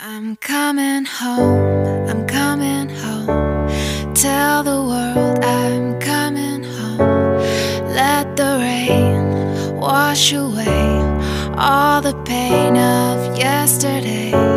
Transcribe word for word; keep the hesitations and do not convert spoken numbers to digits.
I'm coming home, I'm coming home. Tell the world I'm coming home. Let the rain wash away all the pain of yesterday.